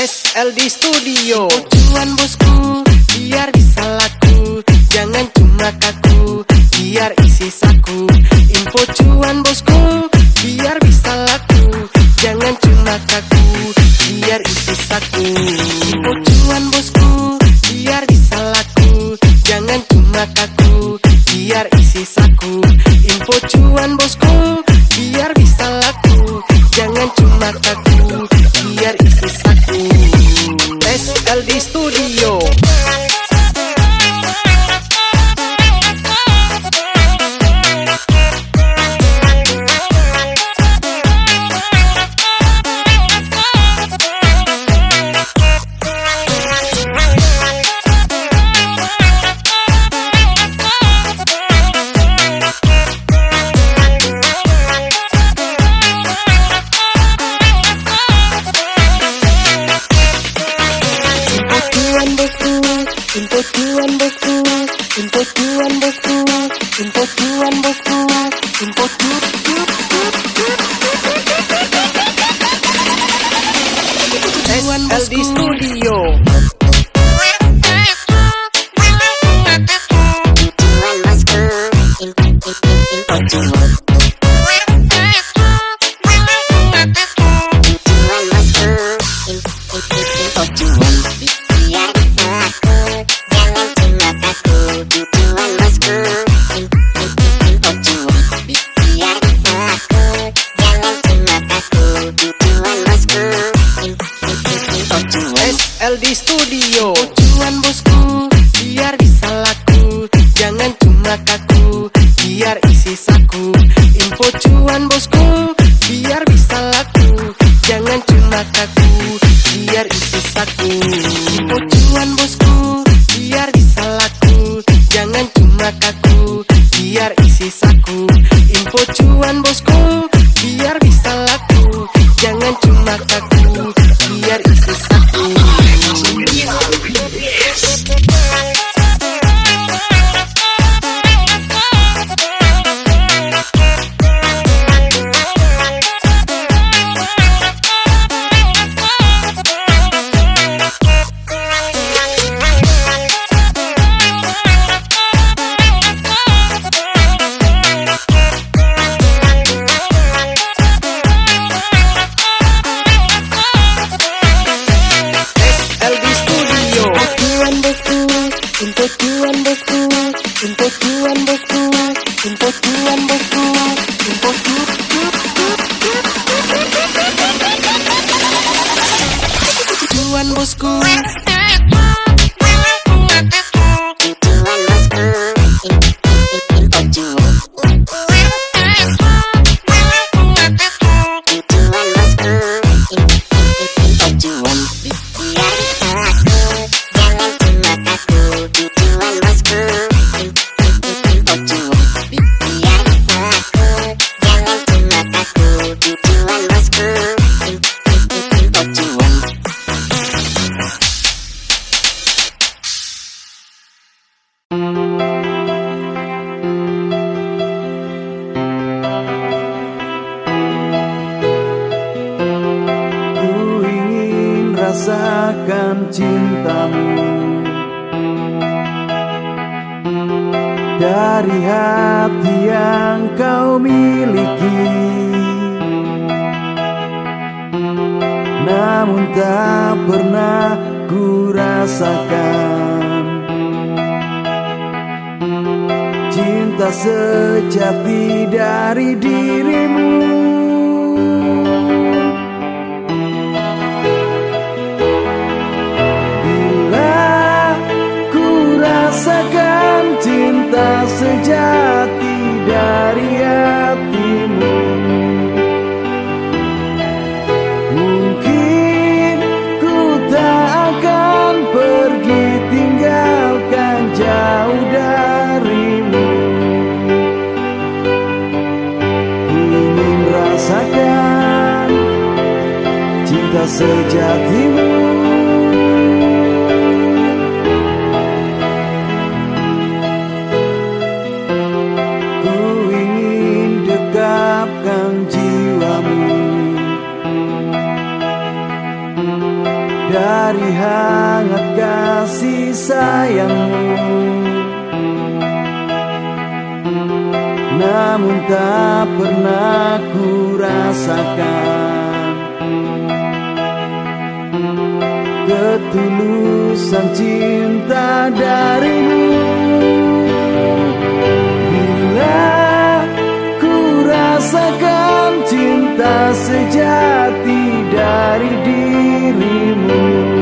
SLD Studio. Tujuan bosku biar bisa laku, jangan cuma kaku, biar isi saku. Info cuan bosku biar bisa laku, jangan cuma kaku, biar isi saku. Info cuan bosku biar bisa laku, jangan cuma kaku, biar isi saku. Info cuan bosku biar bisa laku, jangan cuma kaku, biar isi saku. SLD Studio. Info cuan bosku, info cuan bosku, info cuan bosku, info cuan SLD Studio. SLD Studio. Tujuan bosku biar bisa laku, jangan cuma kaku, biar isi saku. Info cuan bosku biar bisa laku, jangan cuma kaku, biar isi saku. Info cuan bosku biar bisa laku, jangan cuma kaku, biar isi saku. Info cuan bosku biar bisa laku, jangan cuma kaku, biar isi saku. Info cuan bosku, info cuan bosku, info cuan bosku, info cuan bosku. Rasakan cintamu dari hati yang kau miliki, namun tak pernah ku rasakan cinta sejati dari dirimu. Rasakan cinta sejati dari hatimu, mungkin ku tak akan pergi tinggalkan jauh darimu. Ku ingin rasakan cinta sejatimu. Jiwamu dari hangat kasih sayangmu. Namun tak pernah ku rasakan ketulusan cinta darimu. Bila ku rasakan cinta sejati dari dirimu,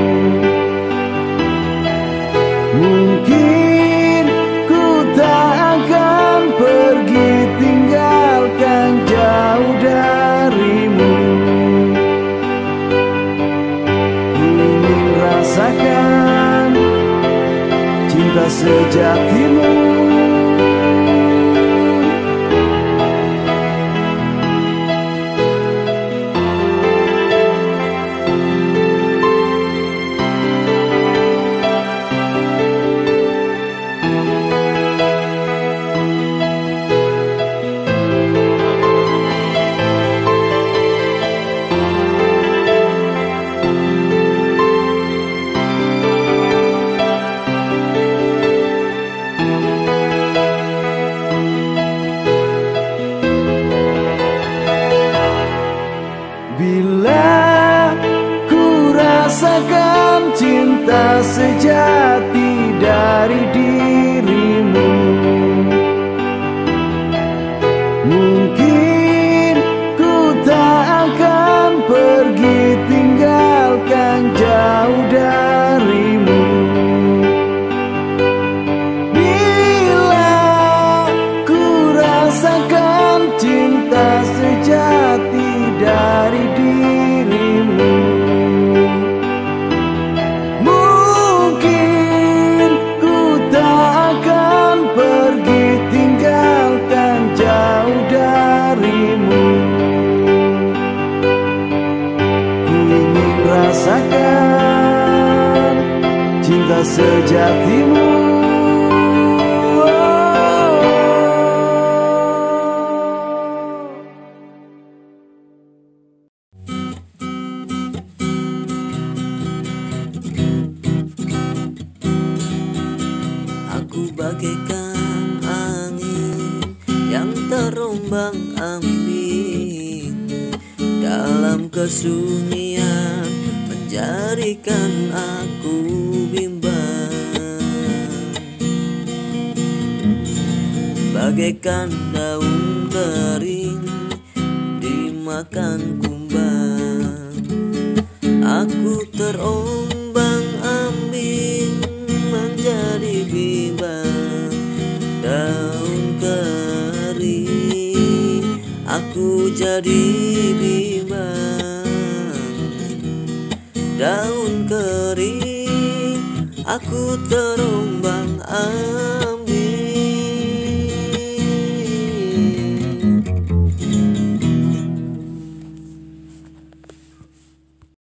mungkin ku tak akan pergi tinggalkan jauh darimu. Ku ingin rasakan cinta sejatimu. Bila ku rasakan cinta sejati dari dirimu, mungkin ku tak akan pergi tinggalkan jauh darimu. Bila ku rasakan cinta sejati dari dirimu, mungkin ku tak akan pergi tinggalkan jauh darimu. Ku ingin rasakan cinta sejatimu. Aku bagaikan angin yang terombang-ambing dalam kesunyian, menjadikan aku bimbang. Bagaikan daun kering dimakan kumbang, aku terombang-ambing menjadi bimbang. Daun kering aku jadi bimbang. Daun kering aku terombang-ambing.